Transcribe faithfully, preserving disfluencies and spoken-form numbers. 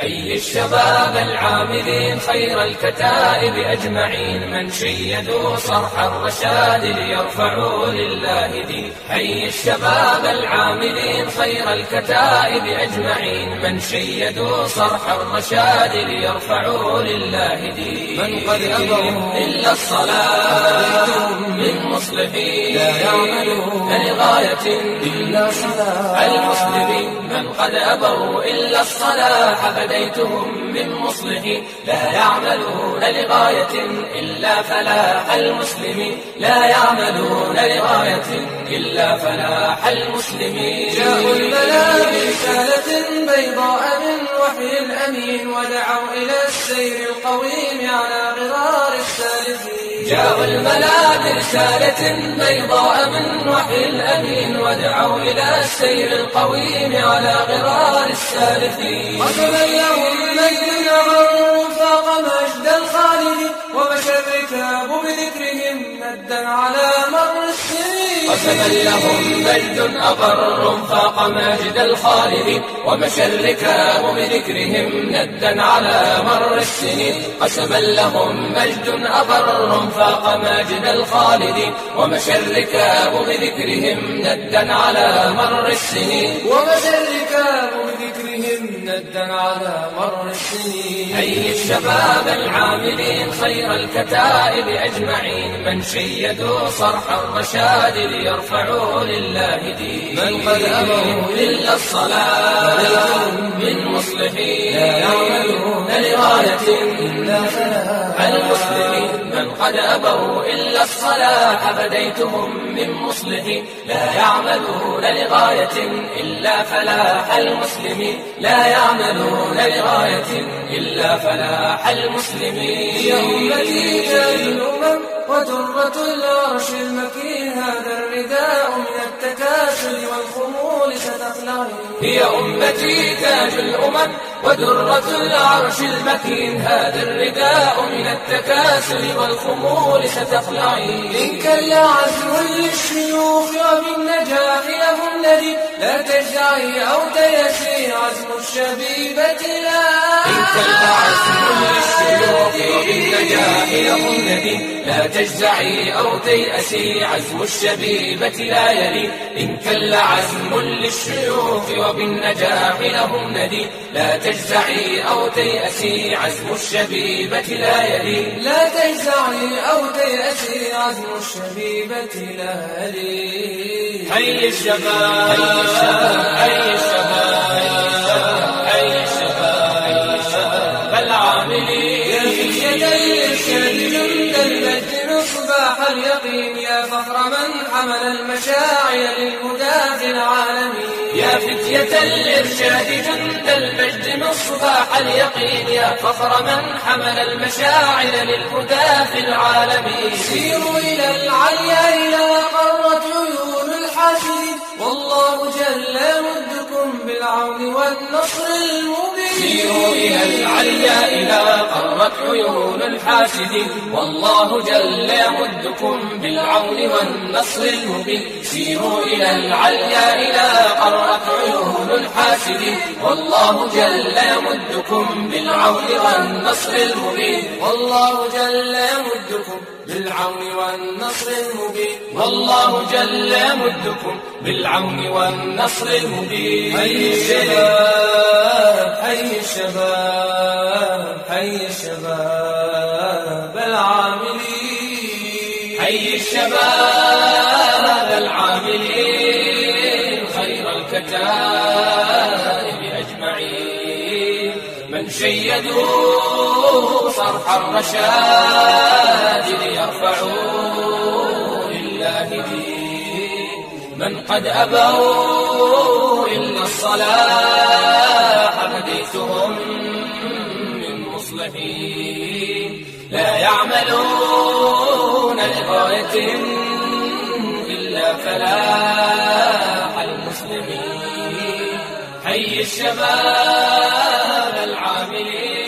حي الشباب العاملين خير الكتائب أجمعين، من شيدوا صرح الرشاد ليرفعوا لله دين. حي الشباب العاملين خير الكتائب أجمعين، من شيدوا صرح الرشاد ليرفعوا لله دين. من قد أبوا إلا الصلاة من مصلحين لا يعملون لغاية إلا صلاح المسلمين. من قد أبوا إلا الصلاح بديتهم من مصلحين، لا يعملون لغاية إلا فلاح المسلمين، لا يعملون لغاية إلا فلاح المسلمين. جاءوا الملا برسالة بيضاء من وحي الأمين، ودعوا إلى السير القويم على غرار السالفين. جاءوا الملا برسالة بيضاء من وحي الأمين، ودعوا إلى السير القويم على غرار السالفين. قسما لهم مجد عظم فاق مجد الخالد، ومشى الركاب بذكرهم مدا على مر السنين. قسما لهم مجد أبر فاق مجد الخالد، ومشى الركاب بذكرهم ندا على مر السنين. قسما لهم مجد أبر فاق مجد الخالد، ومشى الركاب بذكرهم ندا على مر السنين. ومشى الركاب بذكرهم ندا على مر السنين. حي الشباب العاملين خير الكتائب أجمعين، من شيدوا صرح الرشاد ليرفعوا لله دين. من قد أبوا إلا الصلاة من مصلحين لا يعملون لغاية إلا فلاح المسلمين. من قد أبوا إلا الصلاح بديتهم من مصلحين، لا يعملون لغاية إلا فلاح المسلمين، لا يعملون لغاية إلا فلاح المسلمين. يا أمتي تاج الأمم ودرة العرش المكين، هذا الرداء من التكاسل والخمول ستخلعين. هي أمتي تاج الأمم ودرة العرش المكين، هذا الرداء من التكاسل والخمول ستخلعين. إن كل عزم للشيوخ وبالنجاح لهم ندي، لا تجزعي أو تيسي عزم الشبيبة لا إن كل عزم للشيوخ وبالنجاح لهم ندي، لا تجزعي أو تيأسي عزم الشبيبة لا يلي. إن كل عزم للشيوخ وبالنجاح لهم ندي، لا تجزعي أو تيأسي عزم الشبيبة لا يلي. لا تجزعي أو تيأسي عزم الشبيبة لا يلي. حي الشباب حي الشباب حي الشباب حي الشباب العاملين. يا فتية الإرشاد جند المجد مصباح اليقين، يا فخر من حمل المشاعر للهدى في العالمين. يا فتية الإرشاد جند المجد مصباح اليقين، يا فخر من حمل المشاعر للهدى في العالمين. سيروا إلى العليا إلى قرة عيون الحاسدين، والله جل يمدكم بالعون والنصر المبين. سيروا إلى العليا إلى قرت عيون الحاسدين، والله جل يمدكم بالعون والنصر المبين. سيروا إلى العليا إلى قرت عيون الحاسدين، والله جل يمدكم بالعون والنصر المبين. والله جل يمدكم بالعون والنصر المبين. والله جل يمدكم بالعون والنصر المبين. حي الشباب حي الشباب حي الشباب العاملين. حي الشباب العاملين خير الكتائب أجمعين، من شيدوا صرح الرشاد ليرفعوا لله دين. من قد أبوا إلا الصلاح بديتهم من مصلحين، لا يعملون لغاية إلا فلاح المسلمين. حي الشباب العاملين